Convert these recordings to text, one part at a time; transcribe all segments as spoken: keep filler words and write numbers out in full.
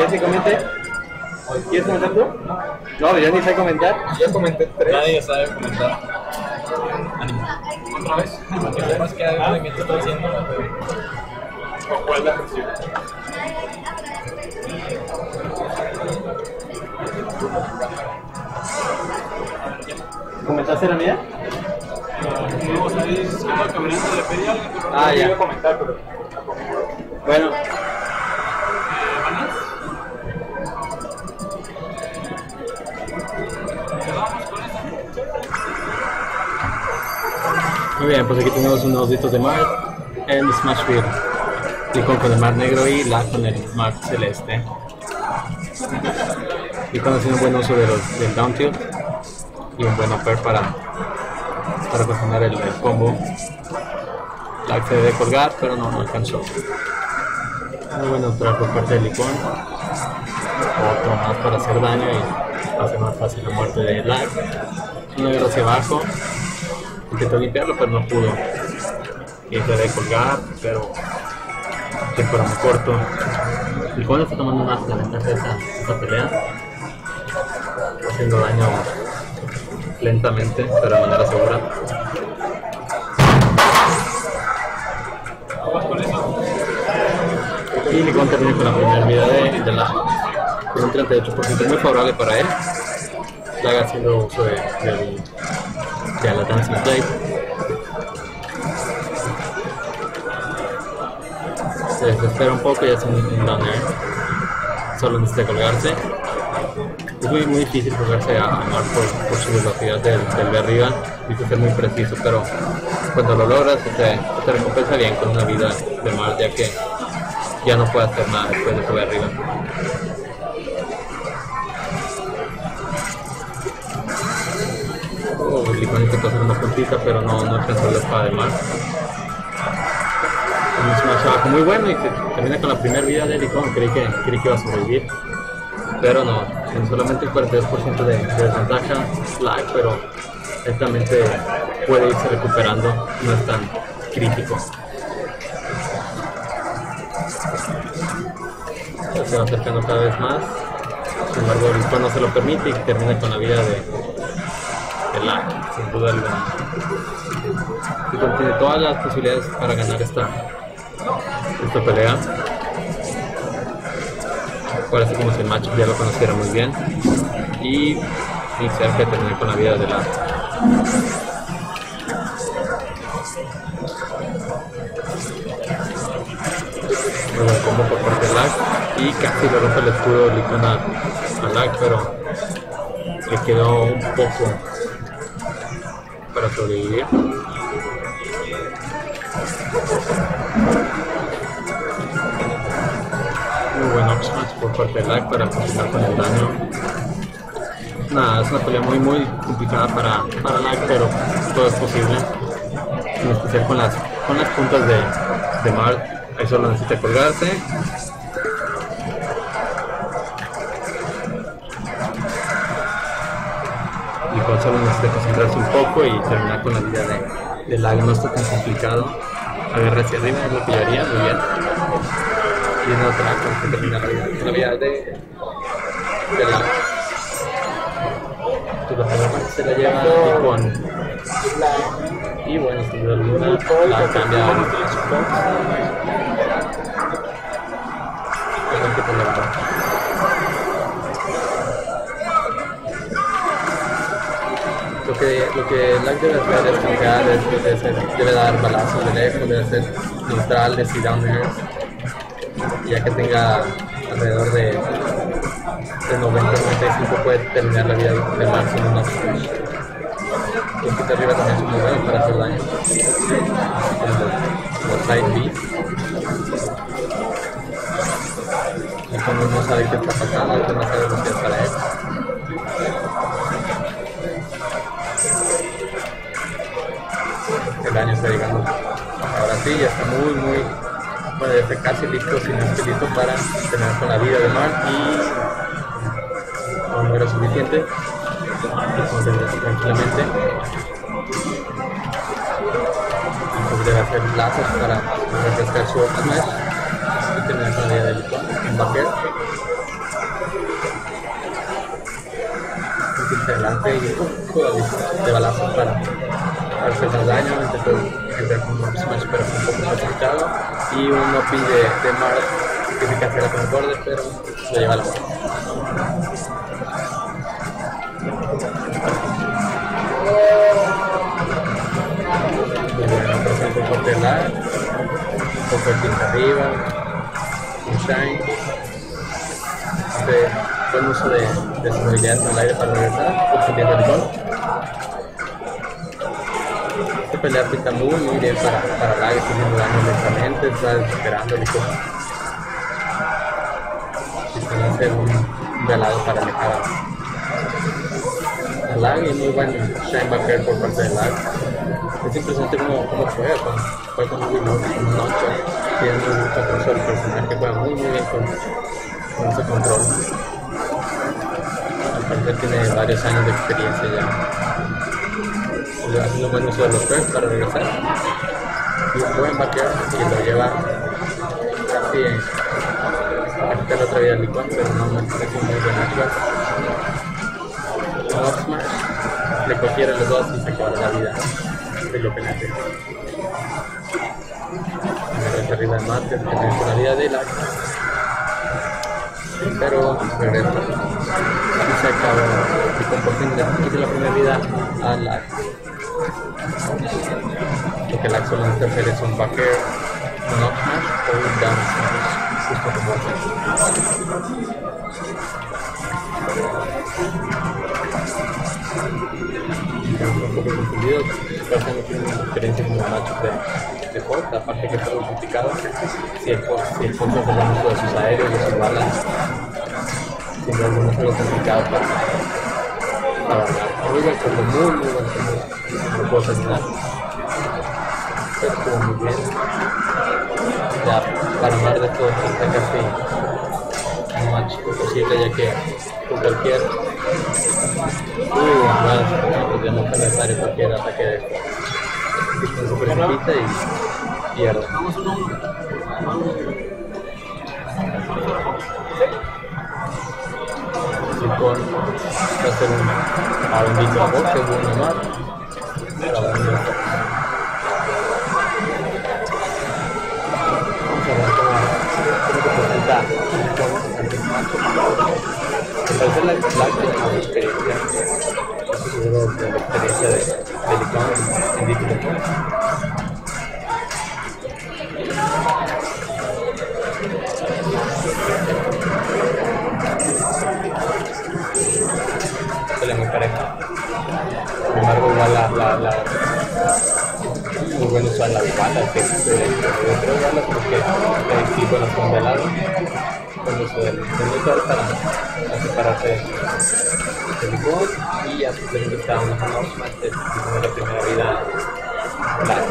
básicamente. ¿Quieres comentar tú? No, yo ni sé comentar. Yo comenté tres. Nadie sabe comentar. Ánimo. ¿Otra vez? Porque además que hay movimiento estoy haciendo. ¿Cuál es la presión? ¿Comentaste la mía? No, o sea, es que no, caminando le pedí algo, pero Ah, no ya. iba a comentar, pero... Bueno. ¿Vanas? ¿Quedamos con eso? Muy bien, pues aquí tenemos unos ditos de mar en Smashville. Licón con el mar negro y la con el mar celeste. Licón haciendo un buen uso de los, del down tilt y un buen upper para, para ocasionar el, el combo. La se debe colgar, pero no, no alcanzó. Muy buen neutral por parte del Licón. Otro más para hacer daño y hacer más fácil la muerte de Lag. Un negro hacia abajo. Intentó limpiarlo, pero no pudo. Y se debe colgar, pero tiempo era muy corto. El Licón está tomando más la ventaja de esa, esa pelea, haciendo daño lentamente, pero de manera segura. Y Licón termina con la primera vida de, de la con un treinta y ocho por ciento muy favorable para él. Lag haciendo uso de, de, de la Dancing Blade. Se desespera un poco y hace un, un down air. Solo necesita colgarse. Es muy, muy difícil colgarse a, a Mar por, por su velocidad del, del de arriba. Dice ser muy preciso, pero cuando lo logras se te, se te recompensa bien con una vida de Mar, ya que ya no puede hacer nada después de subir arriba. Oh, el Licón intentó hacer una puntita, pero no, no alcanzó la espada de Mar. Un smash abajo muy bueno y que termina con la primera vida de Licón. Creí que, creí que iba a sobrevivir, pero no, en solamente el cuarenta y dos por ciento de, de desventaja Lag, pero lentamente puede irse recuperando, no es tan crítico. Se va acercando cada vez más, sin embargo el Licón no se lo permite y termina con la vida de, de Lag, sin duda alguna. Licón tiene todas las posibilidades para ganar esta, esta pelea. Parece como si el match ya lo conociera muy bien y, y cerca de terminar con la vida de Lag. Muy buen combo por parte de Lag y casi le rompe el escudo de Licón a, a Lag, pero le quedó un poco para sobrevivir. Muy buen up smash por parte de Lag para continuar con el daño. Nada, es una pelea muy muy complicada para, para Lag, pero todo es posible, en especial con las, con las puntas de, de Mar. Ahí solo necesita colgarse. Y con solo necesita concentrarse un poco y terminar con la vida de, de Lag. No está tan complicado. Agarra hacia arriba, es lo que yo haría, muy bien. Y en otra con que termina la vida, la vida de, de Lag. Se la lleva Licón. Y bueno, sin duda alguna, la cambia a Lo que, lo que Lag debe hacer es cambiar, debe, debe, debe dar balazos de lejos, debe ser neutrales y down airs. Y ya que tenga alrededor de, de noventa a noventa y cinco puede terminar la vida de Lag con unos push. Los que arriba también son muy buenos para hacer daño. Los side beat. Y cuando no sabe qué está pasando, es demasiada velocidad para él. El daño está llegando. Ahora sí, ya está muy, muy. Bueno, ya está casi listo, si no está listo para terminar con la vida de Mar y no era suficiente. Podemos terminar tranquilamente. Entonces debe hacer lazos para refrescar su smash y terminar con la vida del Licón en backer. tipo de, de balazos para, para hacer más daño. Intentó entrar con un smash pero fue un poco facilitado. Y un O P de, de Mars que se cancela con el borde, pero lo lleva a la boca. Muy bueno, presenta un corte de lag, un poco de tinta arriba, un shine, este buen uso de, de su movilidad en el aire para regresar, confundiendo el gol. Este pelear pinta muy muy bien para, para lag, está haciendo daño lentamente, está desesperando el equipo. Y se hace un, un velado para alejar a lag y muy buen shine backer por parte de lag. Es impresionante cómo, cómo juega con, juega con un remote, con un nonchak, tiene muy buen control, el personaje juega muy muy bien con, con ese control. Al parecer tiene varios años de experiencia ya. Haciendo un buen uso de los perks para regresar. Y un buen backer que lo lleva casi a quitarle otra vida al licón, pero no me parece un muy buen actual. Un up smash, le cogiera los dos y se acabara la vida de lo que le hace. Me arriba el mate, que tiene la vida de lag. Pero regresa y se acaba y con por fin le quita la primera vida a lag. Lo que lag solamente hacer es un backer, un up smash o un down smash, justo como hace. Un poco confundido, parece no tiene una experiencia como macho de, de Ford, aparte que es algo complicado. Si el Ford si el Ford se hace mucho de sus aéreos, de sus balas, sin duda alguna es algo complicado para para ganar. Muy buen combo, muy muy buen combo, no puedo terminar, pero estuvo muy bien. Ya para hablar de todo esto está casi un match imposible, ya que con cualquier uy, más, ya no fue necesario cualquier ataque de esto se precipita y pierde. Licón va a hacer un abendito a box, que es bueno más para la unión. Vamos a ver cómo, cómo se presenta ante el macho. Al parecer la Black tiene más experiencia, estoy seguro de la experiencia de, de Licón en Digital. Pelea muy pareja. Sin embargo, igual la, la, la muy bueno usar las balas, que se de tres balas porque el equipo las pone de lado. Con uso del neutral para separarse del licor y a su vez está una Norseman que tiene la primera vida black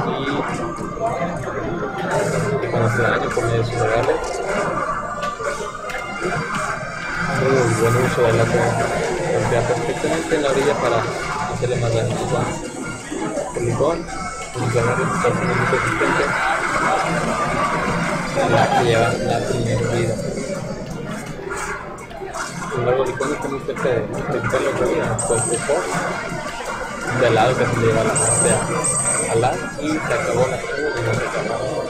y, y cuando hace daño por medio de sus regales. Muy buen uso de la que golpea perfectamente en la orilla para hacerle más daño al licón. Un guerrero está siendo muy resistente, la que lleva la primera vida. Sin embargo, Licón está muy cerca de quitarle otra vida, pues de Ford de lado que se le lleva la muerte a lag y se acabó la segunda y no se acabó.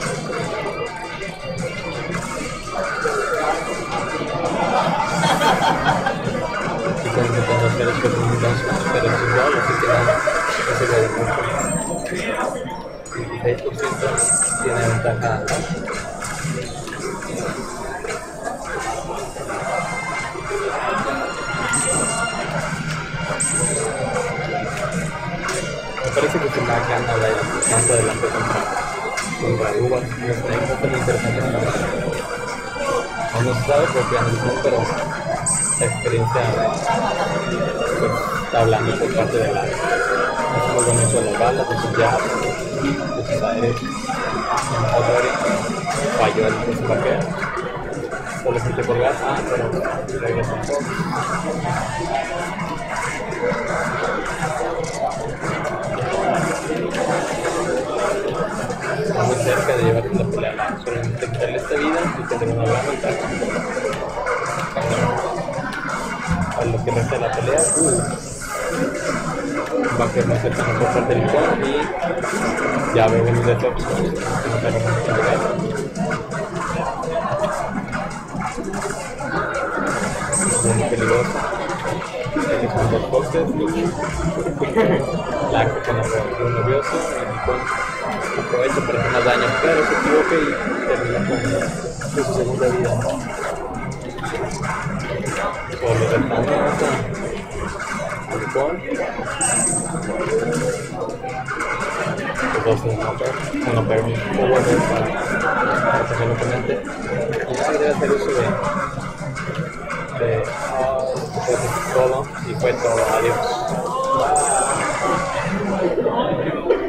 Y con intentando hacer es que es un down smash, pero es igual, así que nada, no se le da mucho. dieciséis por ciento tiene ventaja. Me parece que se me gana más adelante contra, contra Uva, no está muy interesante. Aún no se sabe porque han visto, pero la experiencia pues, está hablando por parte de la. Es muy bonito de las balas, de sus jabs, de sus aéreos. Otra vez falló el de su baquea. Solo quise colgar, ah, pero regresa un poco. Está muy cerca de llevarse la pelea, solamente quitarle esta vida y tener una gran ventaja. A lo que resta de la pelea, uh, Backer no se tan por parte del licor y ya veo venir de top. No tengo mucho que ver. Muy peligroso. Tiene con dos postes. La que pone muy nervioso. El licor aprovecha para hacer más daño, pero se equivoca y termina con de su segunda vida. Por lo tanto, al licor. Los dos se notan, uno pega un forward para proteger al oponente y ya debe hacer uso de, de, uh, de todo y fue todo, adiós.